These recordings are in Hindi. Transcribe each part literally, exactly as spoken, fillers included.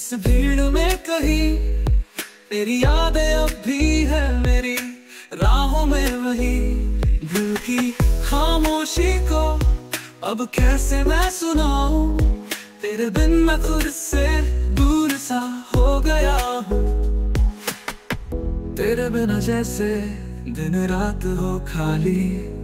इस भीड़ में कहीं तेरी यादें अब भी है मेरी राहों में वही दिल की खामोशी को अब कैसे मैं सुनाऊं। तेरे बिन मैं खुद से दूर सा हो गया हूँ। तेरे बिना जैसे दिन रात हो खाली,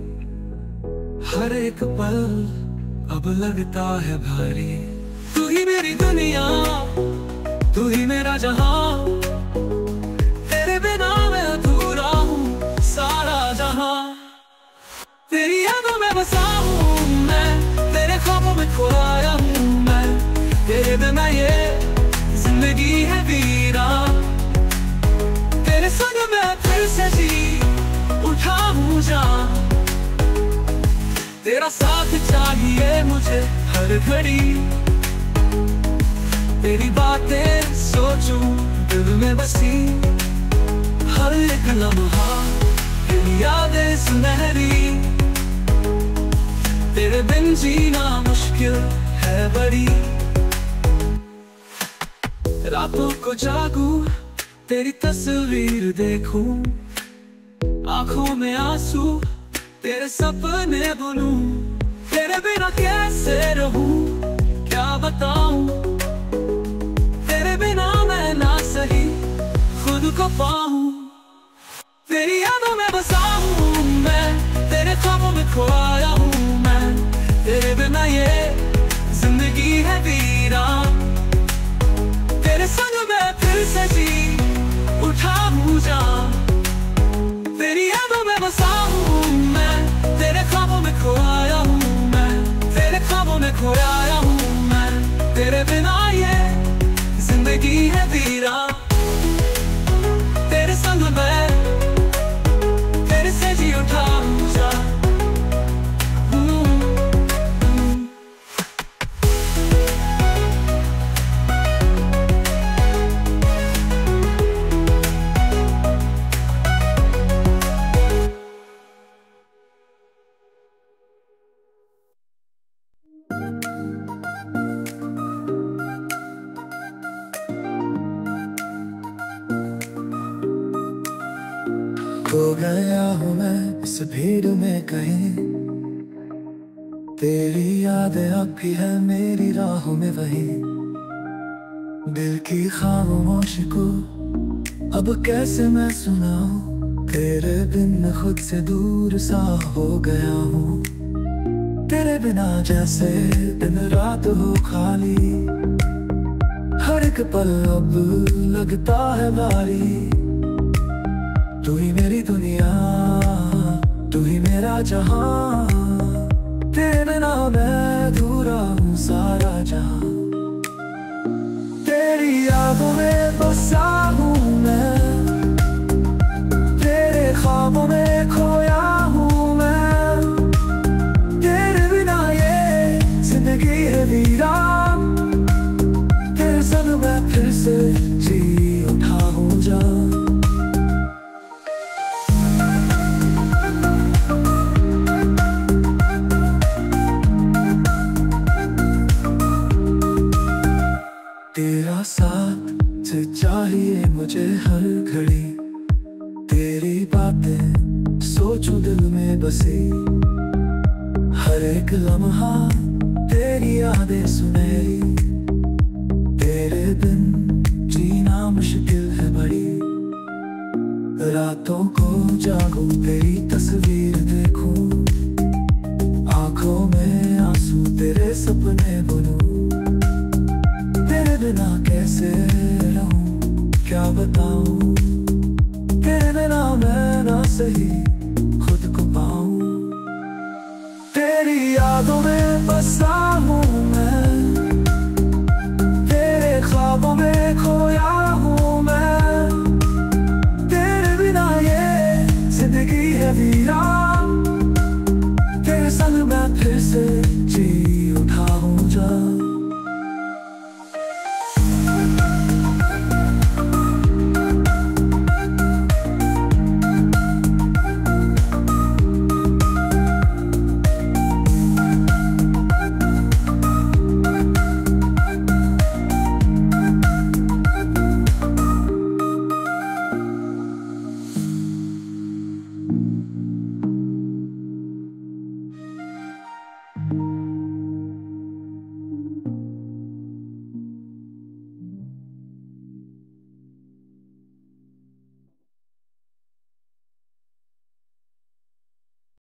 हर एक पल अब लगता है भारी। तू ही मेरी दुनिया, तू ही मेरा जहां, तेरे बिना मैं अधूरा हूँ सारा जहां। तेरी यादों में बसा हूँ मैं, तेरे ख्वाबों में खोया हूँ मैं। तेरे बिना ये जिंदगी है वीरान, तेरे संग मैं फिर से जी उठा हूँ जान। तेरा साथ चाहिए मुझे हर घड़ी, तेरी बातें सोचूं दिल में बसी। हर एक लम्हा तेरी यादें सुनहरी, तेरे बिन जीना मुश्किल है बड़ी। रातों को जागूं तेरी तस्वीर देखूं, आंखों में आंसू तेरे सपने बुनूं। तेरे बिना कैसे रहूं क्या बताऊं, तेरे बिना मैं ना सही खुद को पाऊं। तेरी यादों में बसा हूँ मैं, तेरे ख्वाबों में खोया हूँ मैं। तेरे बिना ये जिंदगी है वीरान, तेरे संग मैं फिर से जी उठा हूँ जान। तेरी यादों में बसा हूँ मैं, तेरे ख्वाबों में खोया हूँ मैं। तेरे ख्वाबों में खोया हूँ मैं, तेरे बिना ये जिंदगी है वीरान। तेरे संग मैं फिर से जी उठा हूँ जान। खो गया हूँ मैं इस भीड़ में कहीं, तेरी यादें अब भी है मेरी राहों में वही। दिल की खामोशी को अब कैसे मैं सुनाऊं, तेरे बिन खुद से दूर सा हो गया हूँ। तेरे बिना जैसे दिन रात हो खाली, हर एक पल अब लगता है भारी। तू ही मेरी दुनिया, तू ही मेरा जहां, तेरे बिना मैं अधूरा हूँ सारा जहां। तेरी यादों में बसा हूँ मैं, तेरे ख्वाबों में खोया हूँ मैं। तेरे बिना ये जिंदगी है वीरान, तेरे संग मैं फिर से जी उठा हूँ जान। तेरा साथ चाहिए मुझे हर घड़ी, तेरी बातें सोचूं दिल में बसी। हर एक लम्हा तेरी यादें सुनहरी, तेरे बिन जीना मुश्किल है बड़ी। रातों को जागूं तेरी तस्वीर देखूं, आंखों में आंसू तेरे सपने बुनूं। तेरे बिना कैसे रहूं क्या बताऊं, तेरे बिना मैं ना सही खुद को पाऊं। तेरी यादों में बसा हूँ